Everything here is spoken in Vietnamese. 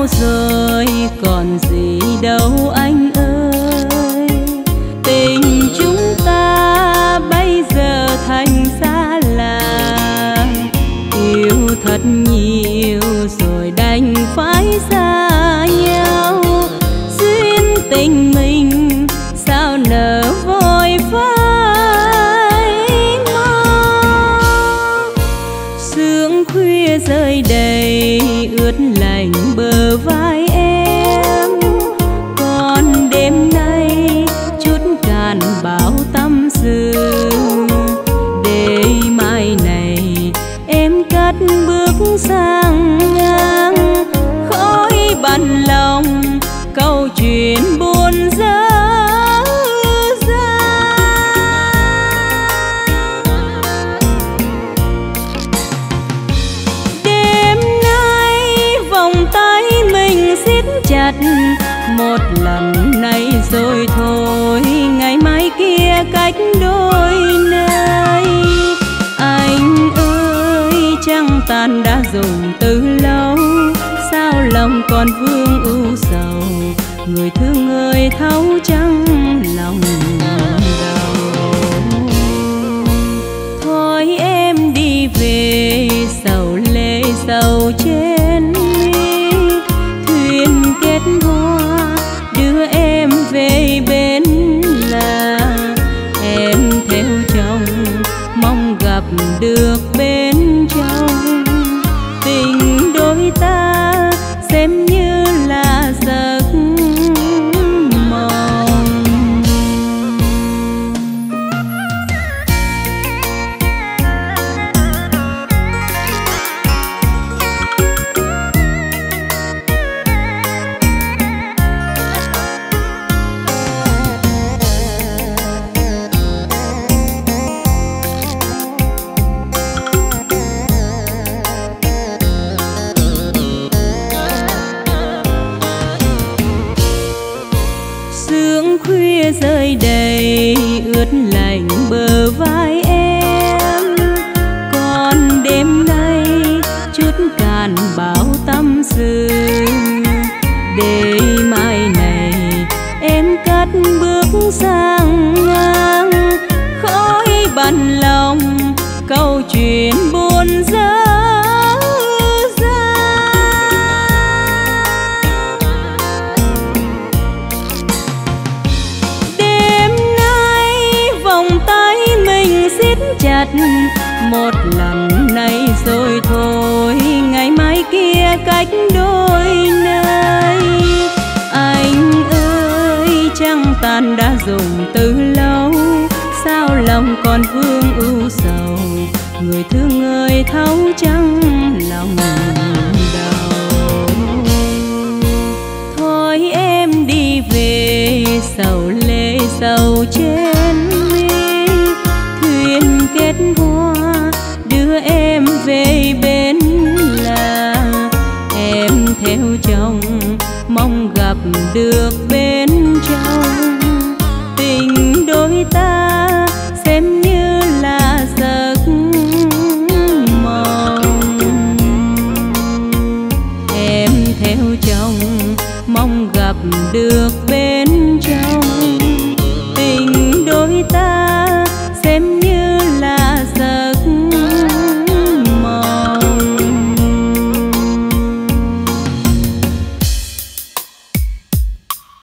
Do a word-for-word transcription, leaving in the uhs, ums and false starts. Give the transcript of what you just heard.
rồi còn gì đâu anh ơi. Tình chúng ta bây giờ thành xa lạ, yêu thật nhiều rồi đành phải xa nhau. Duyên tình mình sao nỡ vội phai mau. Sương khuya rơi đầy ướt lạnh bờ vai em, còn đêm nay chút cạn bao tâm sự. Để mai này em cất bước sang ngang, khói bận lòng câu chuyện buồn dở dang. Đêm nay vòng tay mình siết chặt một lần này rồi thôi, ngày mai kia cách đôi nơi. Anh ơi trăng tàn đã dùng từ lâu, sao lòng còn vương ưu sầu. Người thương ơi thấu trăng lòng đầu. Thôi em đi về sầu lệ sầu trên mi, thuyền kết hoa đưa em về bên là. Em theo chồng mong gặp được bên trong, tình đôi ta xem như là giấc mộng. Sương khuya rơi đầy ướt lạnh bờ vai em, còn đêm nay chút cạn bao tâm sự. Để mai này em cất bước sang ngang, khói bận lòng câu chuyện buồn dở. Chặt một lần này rồi thôi, ngày mai kia cách đôi nơi. Anh ơi trăng tàn đã dùng từ lâu, sao lòng còn vương ưu sầu. Người thương ơi thấu trăng lòng đầu. Thôi em đi về sầu lệ sầu trên mi, thuyền kết hoa đưa em về bên là. Em theo chồng mong gặp được bên trong, tình đôi ta xem như là giấc mộng. Em theo chồng mong gặp được bên